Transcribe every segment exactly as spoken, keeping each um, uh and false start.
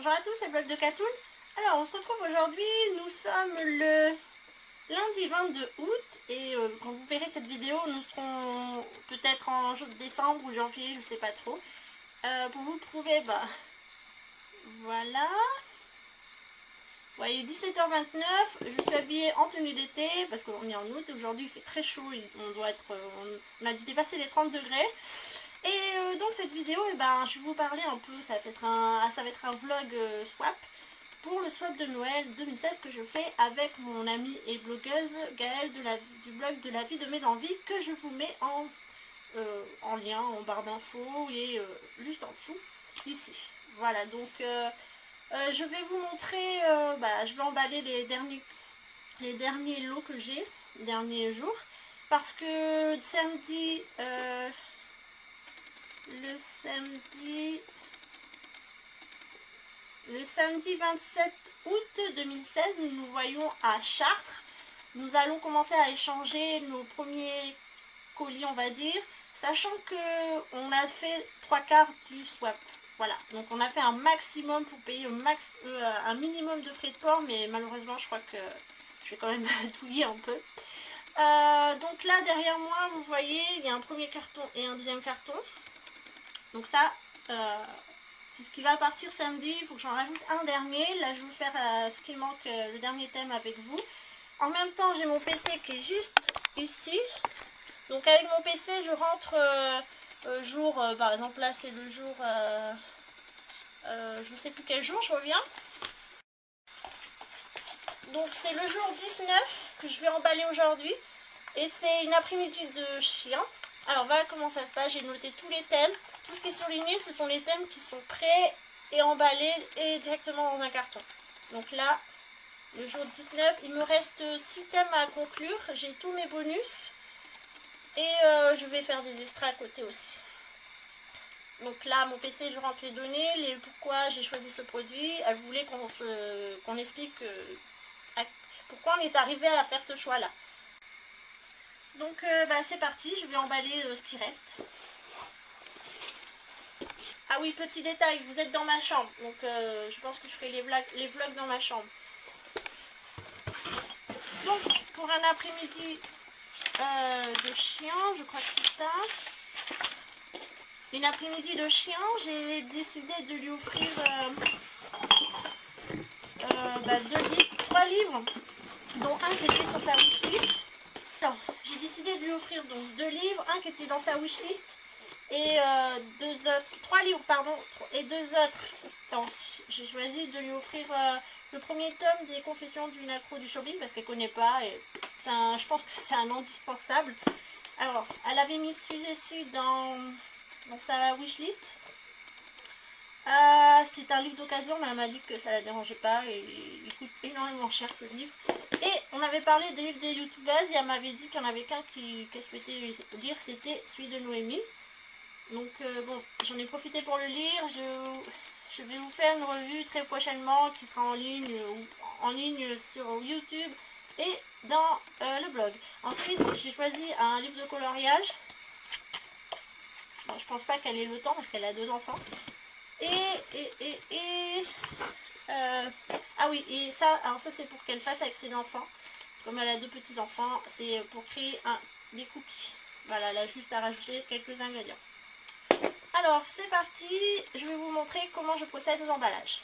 Bonjour à tous, c'est Blog de Catoon. Alors on se retrouve aujourd'hui, nous sommes le lundi vingt-deux août et euh, quand vous verrez cette vidéo, nous serons peut-être en décembre ou janvier, je sais pas trop. Euh, pour vous prouver, bah voilà. Ouais, il est dix-sept heures vingt-neuf, je suis habillée en tenue d'été parce qu'on est en août et aujourd'hui il fait très chaud, on doit être, on a dû dépasser les trente degrés. Et euh, donc cette vidéo, eh ben, je vais vous parler un peu, ça va être un, ça va être un vlog euh, swap pour le swap de Noël deux mille seize que je fais avec mon amie et blogueuse Gaëlle de la, du blog de la vie de mes envies que je vous mets en, euh, en lien, en barre d'infos et euh, juste en dessous, ici. Voilà, donc euh, euh, je vais vous montrer, euh, bah, je vais emballer les derniers, les derniers lots que j'ai, les derniers jours, parce que samedi... Euh, Le samedi, le samedi vingt-sept août deux mille seize, nous nous voyons à Chartres. Nous allons commencer à échanger nos premiers colis, on va dire, sachant que on a fait trois quarts du swap. Voilà, donc on a fait un maximum pour payer un, max, euh, un minimum de frais de port, mais malheureusement, je crois que je vais quand même douiller un peu. Euh, donc là, derrière moi, vous voyez, il y a un premier carton et un deuxième carton. Donc ça, euh, c'est ce qui va partir samedi. Il faut que j'en rajoute un dernier. Là, je vais vous faire euh, ce qu'il manque, euh, le dernier thème avec vous. En même temps, j'ai mon P C qui est juste ici. Donc avec mon P C, je rentre euh, euh, jour, euh, par exemple là, c'est le jour, euh, euh, je ne sais plus quel jour, je reviens. Donc c'est le jour dix-neuf que je vais emballer aujourd'hui. Et c'est une après-midi de chien. Alors voilà comment ça se passe, j'ai noté tous les thèmes. Tout ce qui est surligné, ce sont les thèmes qui sont prêts et emballés et directement dans un carton. Donc là, le jour dix-neuf, il me reste six thèmes à conclure. J'ai tous mes bonus et euh, je vais faire des extraits à côté aussi. Donc là, mon P C, je rentre les données, les pourquoi j'ai choisi ce produit. Elle voulait qu'on se, qu'on explique euh, pourquoi on est arrivé à faire ce choix-là. Donc euh, bah, c'est parti, je vais emballer euh, ce qui reste. Ah oui, petit détail, vous êtes dans ma chambre, donc euh, je pense que je ferai les vlogs, les vlogs dans ma chambre. Donc, pour un après-midi euh, de chien, je crois que c'est ça. Une après-midi de chien, j'ai décidé de lui offrir euh, euh, bah, deux livres, trois livres, dont un qui était sur sa wishlist. Alors, j'ai décidé de lui offrir donc deux livres, un qui était dans sa wishlist. Et euh, deux autres, trois livres pardon, et deux autres. J'ai choisi de lui offrir euh, le premier tome des Confessions d'une accro du shopping parce qu'elle ne connaît pas et un, je pense que c'est un indispensable. Alors, elle avait mis celui-ci dans, dans sa wishlist. Euh, c'est un livre d'occasion, mais elle m'a dit que ça ne la dérangeait pas et il coûte énormément cher ce livre. Et on avait parlé des livres des youtubeuses et elle m'avait dit qu'il y en avait qu'un qu'elle souhaitait lire, c'était celui de Noémie. Donc euh, bon, j'en ai profité pour le lire, je, je vais vous faire une revue très prochainement qui sera en ligne, euh, en ligne sur YouTube et dans euh, le blog. Ensuite, j'ai choisi un livre de coloriage. Bon, je pense pas qu'elle ait le temps parce qu'elle a deux enfants. Et, et, et, et euh, ah oui, et ça, alors ça c'est pour qu'elle fasse avec ses enfants. Comme elle a deux petits enfants, c'est pour créer un, des cookies. Voilà, elle a juste à rajouter quelques ingrédients. Alors c'est parti, je vais vous montrer comment je procède aux emballages.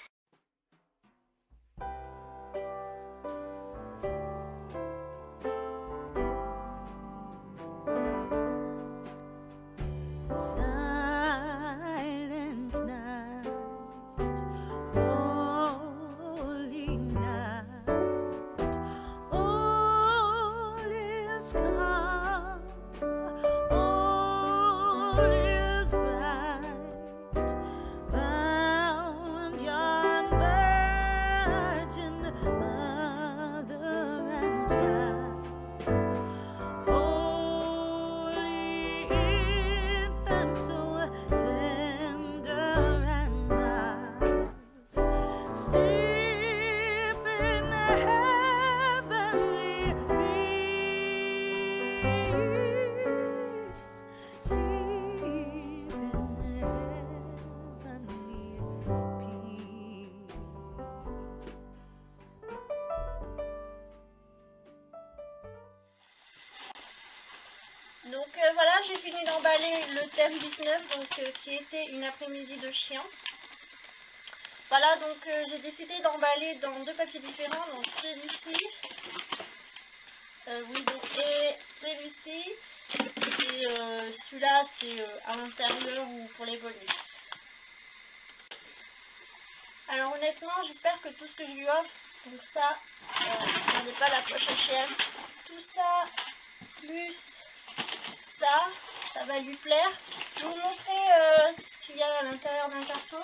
euh, voilà, j'ai fini d'emballer le thème dix-neuf, donc euh, qui était une après-midi de chien. Voilà, donc euh, j'ai décidé d'emballer dans deux papiers différents, donc celui-ci, euh, oui, donc, et celui-ci, et euh, celui-là c'est euh, à l'intérieur ou pour les bonus. Alors honnêtement, j'espère que tout ce que je lui offre, donc ça, euh, on n'est pas la poche H et M, tout ça, plus ça, ça va lui plaire. Je vais vous montrer euh, ce qu'il y a à l'intérieur d'un carton.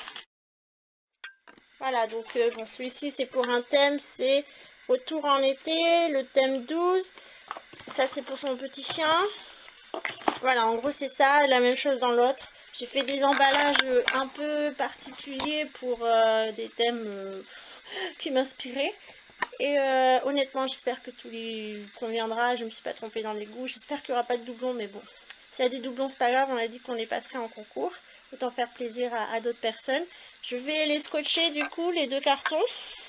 Voilà, donc euh, bon, celui-ci c'est pour un thème, c'est Retour en été, le thème douze. Ça c'est pour son petit chien. Voilà, en gros c'est ça, la même chose dans l'autre. J'ai fait des emballages un peu particuliers pour euh, des thèmes euh, qui m'inspiraient. Et euh, honnêtement, j'espère que tout lui conviendra. Je ne me suis pas trompée dans les goûts. J'espère qu'il n'y aura pas de doublons, mais bon. S'il y a des doublons, c'est pas grave. On a dit qu'on les passerait en concours. Autant faire plaisir à, à d'autres personnes. Je vais les scotcher du coup, les deux cartons.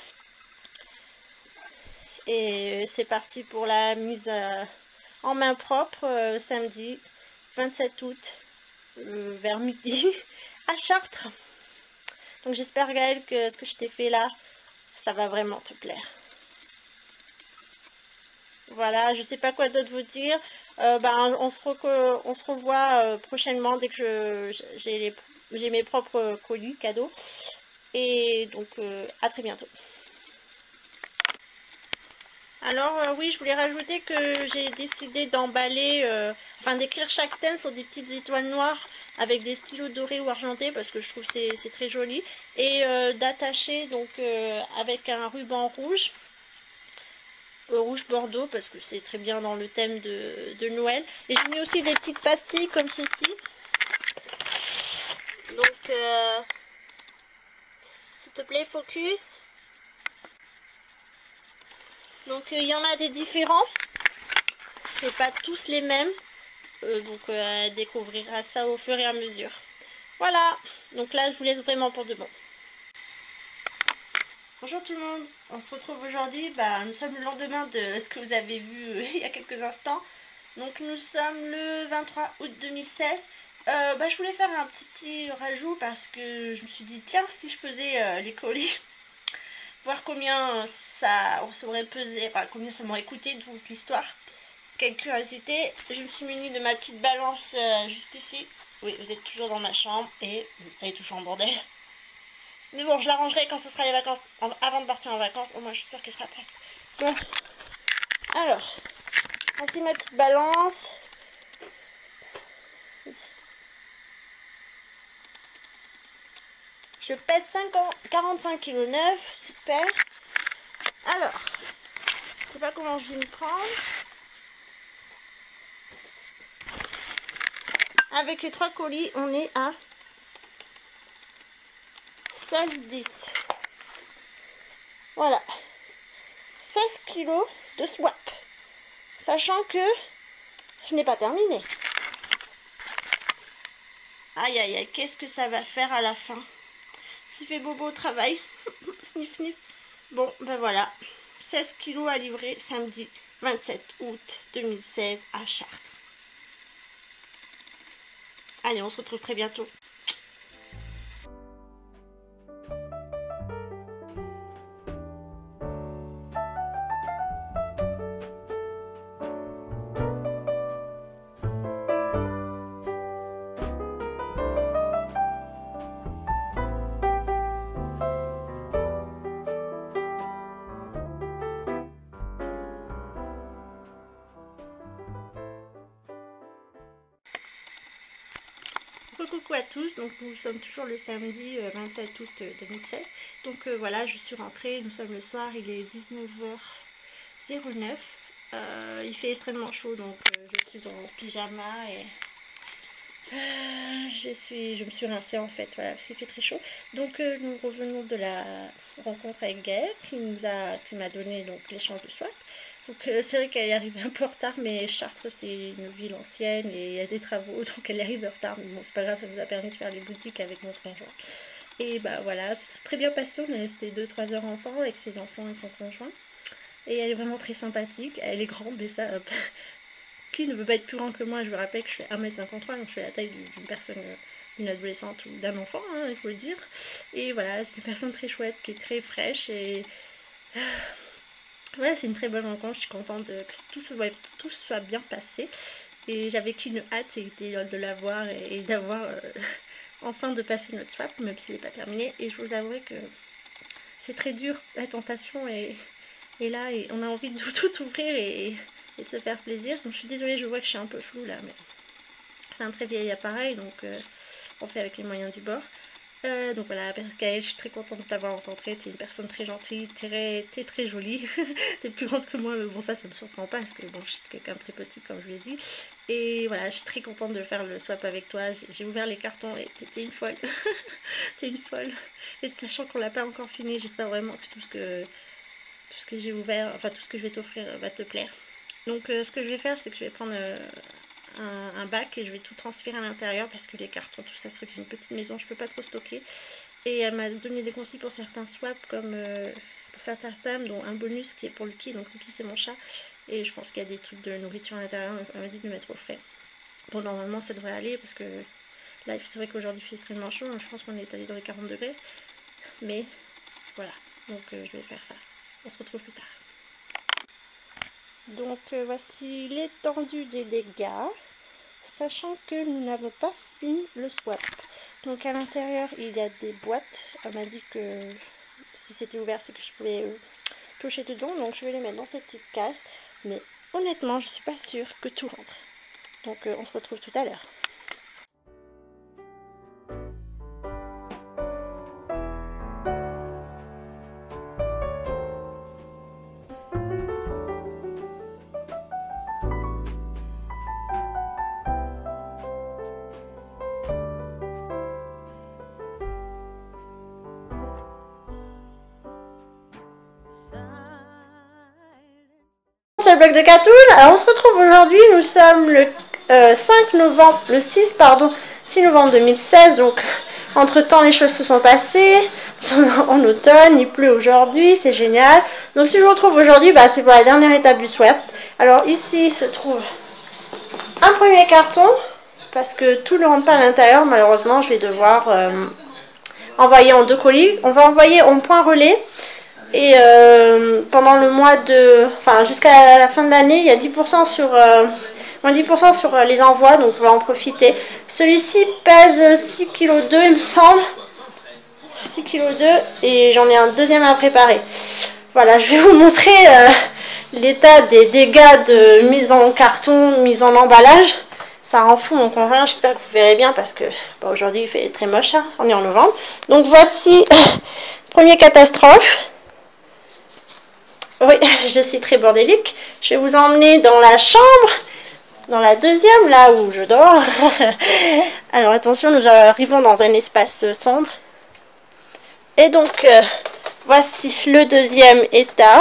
Et c'est parti pour la mise euh, en main propre euh, samedi vingt-sept août. Euh, vers midi à Chartres. Donc j'espère Gaëlle que ce que je t'ai fait là, ça va vraiment te plaire. Voilà, je sais pas quoi d'autre vous dire. Euh, ben, on, se on se revoit euh, prochainement dès que j'ai mes propres colis cadeaux. Et donc euh, à très bientôt. Alors euh, oui, je voulais rajouter que j'ai décidé d'emballer, euh, enfin d'écrire chaque thème sur des petites étoiles noires avec des stylos dorés ou argentés parce que je trouve que c'est très joli. Et euh, d'attacher donc euh, avec un ruban rouge, euh, rouge bordeaux parce que c'est très bien dans le thème de, de Noël. Et j'ai mis aussi des petites pastilles comme ceci. Donc euh, s'il te plaît, focus. Donc il euh, y en a des différents, c'est pas tous les mêmes, euh, donc euh, elle découvrira ça au fur et à mesure. Voilà, donc là je vous laisse vraiment pour de bon. Bonjour tout le monde, on se retrouve aujourd'hui, bah, nous sommes le lendemain de ce que vous avez vu euh, il y a quelques instants. Donc nous sommes le vingt-trois août deux mille seize. Euh, bah, je voulais faire un petit rajout parce que je me suis dit tiens si je faisais euh, les colis. Voir combien ça aurait pesé, enfin combien ça m'aurait coûté toute l'histoire. Quelle curiosité, je me suis munie de ma petite balance euh, juste ici. Oui, vous êtes toujours dans ma chambre et elle est toujours en bordel. Mais bon, je l'arrangerai quand ce sera les vacances, en, avant de partir en vacances, au moins je suis sûre qu'elle sera prête. Bon, alors, voici ma petite balance. Je pèse quarante-cinq virgule neuf kilos, super. Alors, je sais pas comment je vais me prendre. Avec les trois colis, on est à seize dix. Voilà. seize kilos de swap. Sachant que je n'ai pas terminé. Aïe aïe aïe, qu'est-ce que ça va faire à la fin? Tu fais bobo au travail. Sniff sniff. Bon, ben voilà. seize kilos à livrer samedi vingt-sept août deux mille seize à Chartres. Allez, on se retrouve très bientôt. Coucou à tous, donc nous sommes toujours le samedi euh, vingt-sept août deux mille seize. Donc euh, voilà, je suis rentrée, nous sommes le soir, il est dix-neuf heures neuf. Euh, il fait extrêmement chaud, donc euh, je suis en pyjama et euh, je, suis, je me suis rincée en fait, voilà, parce qu'il fait très chaud. Donc euh, nous revenons de la rencontre avec Gaëlle qui nous a, qui m'a donné donc l'échange de swap. Donc euh, c'est vrai qu'elle est arrivée un peu en retard, mais Chartres c'est une ville ancienne et il y a des travaux, donc elle est arrivée en retard. Mais bon, c'est pas grave, ça nous a permis de faire les boutiques avec mon conjoint. Et bah voilà, c'est très bien passé, on est resté deux trois heures ensemble avec ses enfants et son conjoint. Et elle est vraiment très sympathique, elle est grande, mais ça, hop, qui ne veut pas être plus grand que moi. Je vous rappelle que je fais un mètre cinquante-trois, donc je fais la taille d'une personne, d'une adolescente ou d'un enfant, hein, il faut le dire. Et voilà, c'est une personne très chouette, qui est très fraîche et... Voilà, c'est une très bonne rencontre, je suis contente de, que tout soit, tout soit bien passé. Et j'avais qu'une hâte, c'était de la voir et, et d'avoir euh, enfin de passer notre swap, même s'il n'est pas terminé. Et je vous avouerai que c'est très dur, la tentation est, est là et on a envie de tout, tout ouvrir et, et de se faire plaisir. Donc je suis désolée, je vois que je suis un peu floue là, mais c'est un très vieil appareil, donc euh, on fait avec les moyens du bord. Euh, donc voilà, Gaëlle, je suis très contente de t'avoir rencontré, t'es une personne très gentille, t'es très, très jolie, t'es plus grande que moi, mais bon ça, ça me surprend pas, parce que bon, je suis quelqu'un de très petit, comme je l'ai dit, et voilà, je suis très contente de faire le swap avec toi, j'ai ouvert les cartons et t'es une folle, t'es une folle, et sachant qu'on l'a pas encore fini, j'espère vraiment que tout ce que, tout ce que j'ai ouvert, enfin tout ce que je vais t'offrir va te plaire. Donc euh, ce que je vais faire, c'est que je vais prendre... Euh, Un, un bac et je vais tout transférer à l'intérieur parce que les cartons, tout ça, c'est une petite maison, je peux pas trop stocker. Et elle m'a donné des conseils pour certains swaps, comme euh, pour certains thèmes, dont un bonus qui est pour Lucky. Donc Lucky, c'est mon chat, et je pense qu'il y a des trucs de nourriture à l'intérieur. Elle m'a dit de le mettre au frais. Bon, normalement ça devrait aller parce que là, c'est vrai qu'aujourd'hui il fait extrêmement chaud, je pense qu'on est allé dans les quarante degrés, mais voilà, donc euh, je vais faire ça. On se retrouve plus tard. Donc euh, voici l'étendue des dégâts, sachant que nous n'avons pas fini le swap. Donc à l'intérieur il y a des boîtes, elle m'a dit que si c'était ouvert c'est que je pouvais euh, toucher dedans, donc je vais les mettre dans cette petite case, mais honnêtement je suis pas sûre que tout rentre. Donc euh, on se retrouve tout à l'heure. C'est le blog de Catoon. Alors on se retrouve aujourd'hui, nous sommes le euh, cinq novembre, le six pardon, six novembre deux mille seize, donc entre temps les choses se sont passées, nous sommes en automne, il pleut aujourd'hui, c'est génial. Donc si je vous retrouve aujourd'hui, bah, c'est pour la dernière étape du swap. Alors ici se trouve un premier carton, parce que tout ne rentre pas à l'intérieur, malheureusement je vais devoir euh, envoyer en deux colis. On va envoyer en point relais. Et euh, pendant le mois de... Enfin, jusqu'à la fin de l'année, il y a dix pour cent sur... Euh, moins dix pour cent sur les envois, donc on va en profiter. Celui-ci pèse six virgule deux kilos, il me semble. six virgule deux kilos, et j'en ai un deuxième à préparer. Voilà, je vais vous montrer euh, l'état des dégâts de mise en carton, mise en emballage. Ça rend fou mon conjoint, j'espère que vous verrez bien, parce que bah, aujourd'hui il fait très moche, hein, on est en novembre. Donc voici, première catastrophe. Oui, je suis très bordélique. Je vais vous emmener dans la chambre, dans la deuxième, là où je dors. Alors attention, nous arrivons dans un espace sombre. Et donc, euh, voici le deuxième état.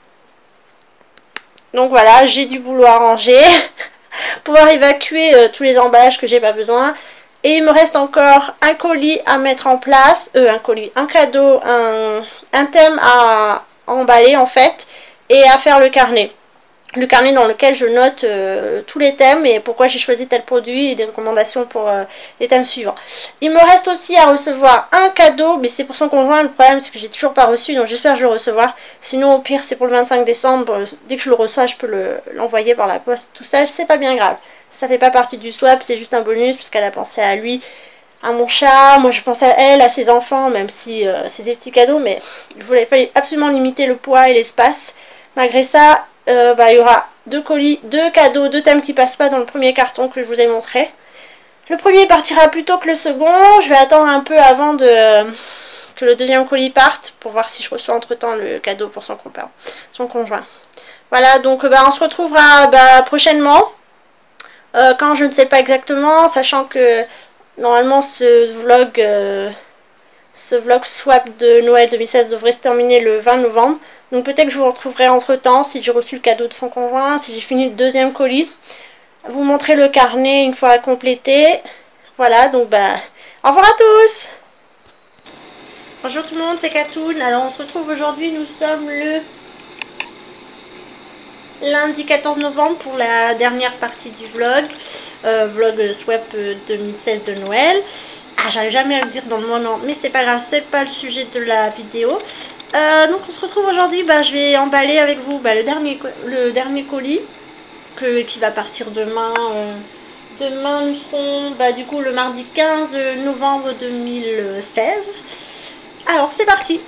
Donc voilà, j'ai du boulot à ranger. Pouvoir évacuer euh, tous les emballages que j'ai pas besoin. Et il me reste encore un colis à mettre en place. Euh, un colis, un cadeau, un, un thème à... emballer en fait, et à faire le carnet le carnet dans lequel je note euh, tous les thèmes et pourquoi j'ai choisi tel produit et des recommandations pour euh, les thèmes suivants. Il me reste aussi à recevoir un cadeau, mais c'est pour son conjoint. Le problème c'est que j'ai toujours pas reçu, donc j'espère que je vais le recevoir. Sinon au pire c'est pour le vingt-cinq décembre, dès que je le reçois je peux l'envoyer le, par la poste tout seul, c'est pas bien grave, ça fait pas partie du swap, c'est juste un bonus puisqu'elle a pensé à lui, à mon chat, moi je pense à elle, à ses enfants, même si euh, c'est des petits cadeaux, mais il voulait, fallait absolument limiter le poids et l'espace. Malgré ça, euh, bah, il y aura deux colis, deux cadeaux, deux thèmes qui passent pas dans le premier carton que je vous ai montré. Le premier partira plus tôt que le second, je vais attendre un peu avant de euh, que le deuxième colis parte, pour voir si je reçois entre temps le cadeau pour son copain, son conjoint. Voilà, donc bah, on se retrouvera bah, prochainement, euh, quand je ne sais pas exactement, sachant que normalement ce vlog, euh, ce vlog swap de Noël deux mille seize devrait se terminer le vingt novembre. Donc peut-être que je vous retrouverai entre temps si j'ai reçu le cadeau de son conjoint, si j'ai fini le deuxième colis. Vous montrer le carnet une fois complété. Voilà, donc bah au revoir à tous. Bonjour tout le monde, c'est Catoon. Alors on se retrouve aujourd'hui, nous sommes le lundi quatorze novembre pour la dernière partie du vlog. Euh, vlog Swap deux mille seize de Noël. Ah, j'arrive jamais à le dire dans le moment, mais c'est pas grave, c'est pas le sujet de la vidéo. Euh, donc on se retrouve aujourd'hui, bah, je vais emballer avec vous bah, le, dernier, le dernier colis que, qui va partir demain. Euh, demain nous serons bah, du coup le mardi quinze novembre deux mille seize. Alors c'est parti.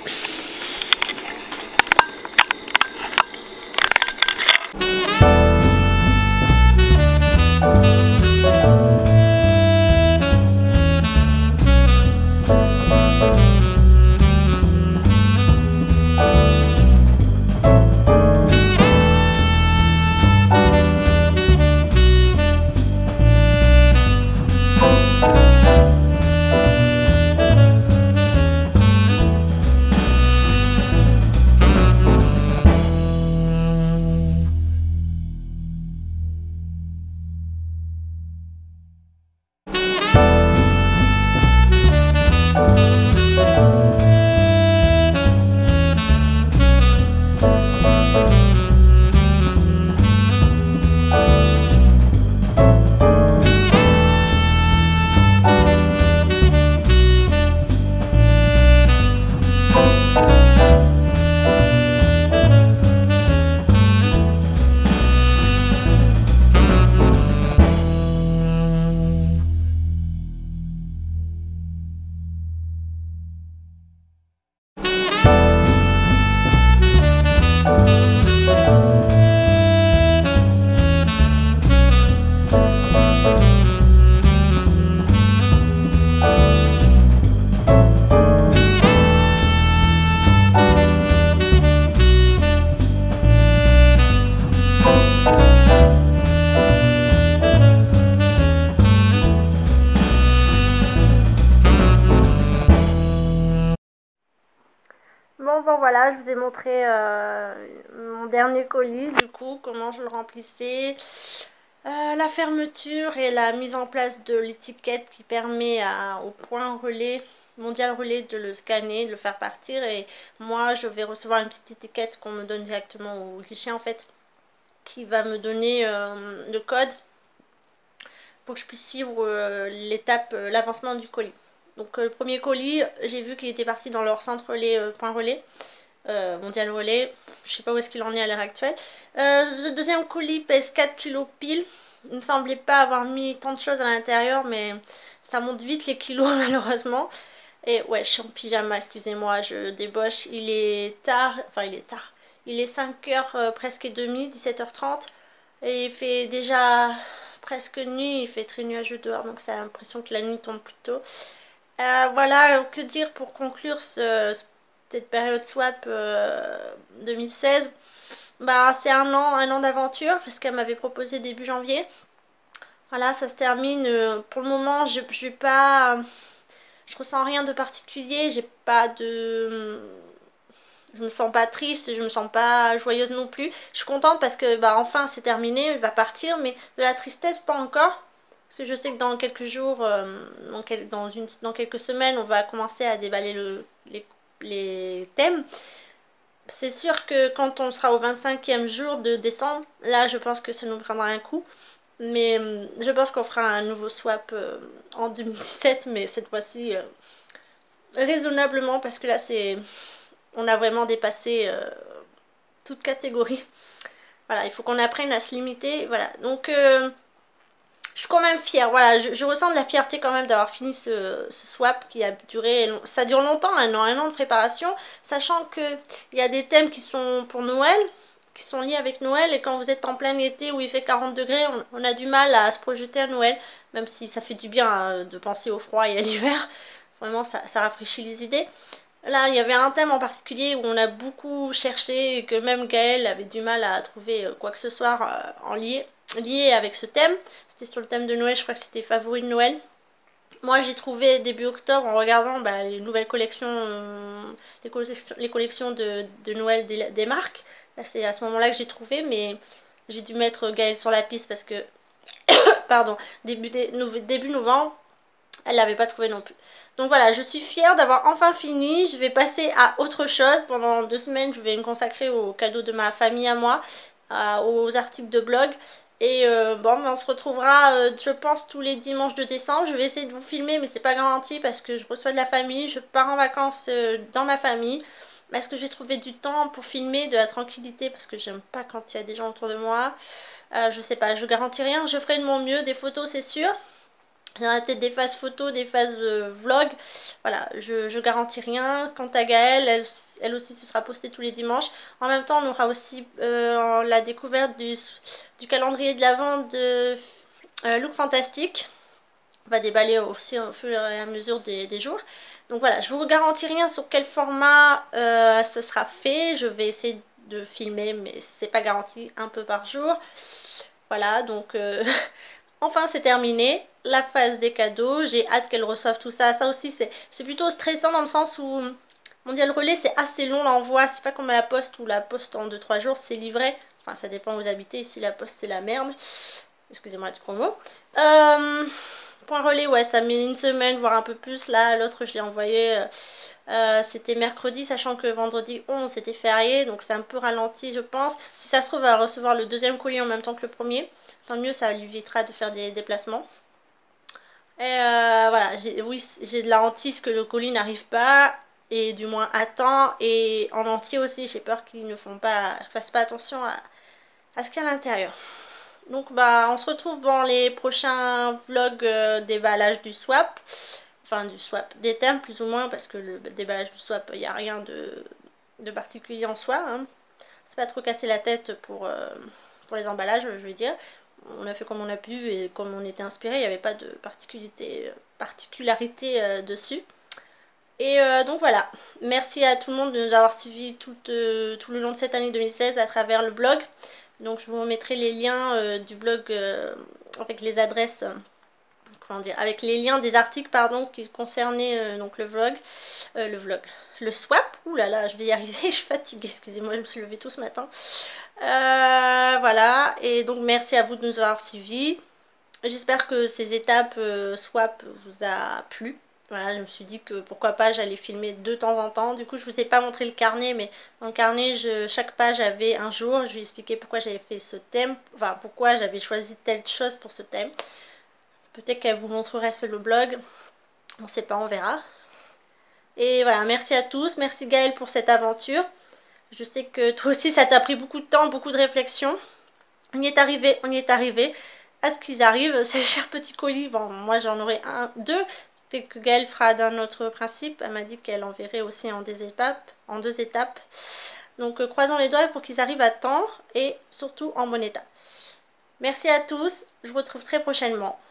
Bon, bon voilà, je vous ai montré euh, mon dernier colis, du coup, comment je le remplissais, euh, la fermeture et la mise en place de l'étiquette qui permet à, au point relais, mondial relais, de le scanner, de le faire partir. Et moi, je vais recevoir une petite étiquette qu'on me donne directement au guichet en fait, qui va me donner euh, le code pour que je puisse suivre euh, l'étape, euh, l'avancement du colis. Donc euh, le premier colis, j'ai vu qu'il était parti dans leur centre relais, euh, point relais, euh, mondial relais. Je sais pas où est-ce qu'il en est à l'heure actuelle. Euh, le deuxième colis pèse quatre kilos pile. Il me semblait pas avoir mis tant de choses à l'intérieur, mais ça monte vite les kilos malheureusement. Et ouais, je suis en pyjama, excusez-moi, je débauche. Il est tard, enfin il est tard. Il est cinq heures euh, presque et demi, dix-sept heures trente. Et il fait déjà presque nuit, il fait très nuageux dehors, donc ça a l'impression que la nuit tombe plus tôt. Euh, voilà, que dire pour conclure ce, cette période swap euh, deux mille seize. Bah, c'est un an, un an d'aventure, parce qu'elle m'avait proposé début janvier. Voilà, ça se termine. Euh, pour le moment, je, je vais pas, je ressens rien de particulier. J'ai pas de, je me sens pas triste, je me sens pas joyeuse non plus. Je suis contente parce que bah enfin c'est terminé, il va partir, mais de la tristesse pas encore. Parce que je sais que dans quelques jours, euh, dans, quel, dans, une, dans quelques semaines, on va commencer à déballer le, les, les thèmes. C'est sûr que quand on sera au vingt-cinquième jour de décembre, là je pense que ça nous prendra un coup. Mais euh, je pense qu'on fera un nouveau swap euh, en deux mille dix-sept, mais cette fois-ci euh, raisonnablement, parce que là c'est, on a vraiment dépassé euh, toute catégorie. Voilà, il faut qu'on apprenne à se limiter. Voilà, donc euh, je suis quand même fière. Voilà, je, je ressens de la fierté quand même d'avoir fini ce, ce swap qui a duré, ça dure longtemps, un an, un an de préparation, sachant que il y a des thèmes qui sont pour Noël, qui sont liés avec Noël, et quand vous êtes en plein été où il fait quarante degrés, on, on a du mal à se projeter à Noël, même si ça fait du bien hein, de penser au froid et à l'hiver. Vraiment, ça, ça rafraîchit les idées. Là, il y avait un thème en particulier où on a beaucoup cherché et que même Gaëlle avait du mal à trouver quoi que ce soit en lié, lié avec ce thème. C'était sur le thème de Noël, je crois que c'était favori de Noël. Moi, j'ai trouvé début octobre en regardant bah, les nouvelles collections, euh, les, collections les collections de, de Noël des, des marques. Là, c'est à ce moment-là que j'ai trouvé, mais j'ai dû mettre Gaëlle sur la piste parce que, pardon, début, début novembre, elle l'avait pas trouvé non plus. Donc voilà, je suis fière d'avoir enfin fini. Je vais passer à autre chose. Pendant deux semaines, je vais me consacrer aux cadeaux de ma famille à moi. à, aux articles de blog. Et euh, bon, on se retrouvera, euh, je pense, tous les dimanches de décembre. Je vais essayer de vous filmer, mais c'est pas garanti parce que je reçois de la famille. Je pars en vacances euh, dans ma famille. Est-ce que j'ai trouvé du temps pour filmer, de la tranquillité, parce que j'aime pas quand il y a des gens autour de moi. Euh, je sais pas, je garantis rien. Je ferai de mon mieux. Des photos, c'est sûr. Il y aura peut-être des phases photos, des phases euh, vlog. Voilà, je, je garantis rien. Quant à Gaëlle, elle, elle aussi ce sera posté tous les dimanches. En même temps, on aura aussi euh, la découverte du, du calendrier de l'Avent de euh, Look Fantastique. On va déballer aussi au fur et à mesure des, des jours. Donc voilà, je vous garantis rien sur quel format euh, ça sera fait. Je vais essayer de filmer, mais c'est pas garanti, un peu par jour. Voilà, donc euh, enfin c'est terminé. La phase des cadeaux, j'ai hâte qu'elle reçoive tout ça. Ça aussi c'est plutôt stressant dans le sens où Mondial Relais c'est assez long l'envoi. C'est pas comme à la poste où la poste en deux trois jours c'est livré. Enfin ça dépend où vous habitez. Ici la poste c'est la merde. Excusez-moi du gros mot. Euh, point relais, ouais, ça met une semaine, voire un peu plus. Là, l'autre, je l'ai envoyé, euh, euh, c'était mercredi, sachant que vendredi onze, c'était férié. Donc, c'est un peu ralenti, je pense. Si ça se trouve, elle va recevoir le deuxième colis en même temps que le premier. Tant mieux, ça lui évitera de faire des déplacements. Et euh, voilà, oui, j'ai de la hantise que le colis n'arrive pas. Et du moins à temps. Et en entier aussi, j'ai peur qu'ils ne font pas, fassent pas attention à, à ce qu'il y a à l'intérieur. Donc bah on se retrouve dans les prochains vlogs euh, déballage du swap. Enfin du swap, des thèmes plus ou moins, parce que le déballage du swap, il n'y a rien de, de particulier en soi. Hein. C'est pas trop casser la tête pour, euh, pour les emballages, je veux dire. On a fait comme on a pu et comme on était inspiré, il n'y avait pas de particularité, particularité euh, dessus. Et euh, donc voilà, merci à tout le monde de nous avoir suivis tout, euh, tout le long de cette année deux mille seize à travers le blog. Donc je vous mettrai les liens euh, du blog euh, avec les adresses, euh, comment dire, avec les liens des articles pardon qui concernaient euh, donc le vlog, euh, le vlog, le swap. Ouh là là, je vais y arriver, je suis fatiguée, excusez-moi, je me suis levée tôt ce matin. Euh, voilà, et donc merci à vous de nous avoir suivis. J'espère que ces étapes euh, swap vous a plu. Voilà, je me suis dit que pourquoi pas, j'allais filmer de temps en temps. Du coup, je vous ai pas montré le carnet, mais dans le carnet, je, chaque page avait un jour. Je lui ai expliqué pourquoi j'avais fait ce thème, enfin pourquoi j'avais choisi telle chose pour ce thème. Peut-être qu'elle vous montrerait sur le blog. On sait pas, on verra. Et voilà, merci à tous. Merci Gaëlle pour cette aventure. Je sais que toi aussi, ça t'a pris beaucoup de temps, beaucoup de réflexion. On y est arrivé, on y est arrivé. À ce qu'ils arrivent, ces chers petits colis. Bon, moi j'en aurai un, deux. Dès que Gaëlle fera d'un autre principe, elle m'a dit qu'elle enverrait aussi en deux étapes. En deux étapes. Donc euh, croisons les doigts pour qu'ils arrivent à temps et surtout en bon état. Merci à tous, je vous retrouve très prochainement.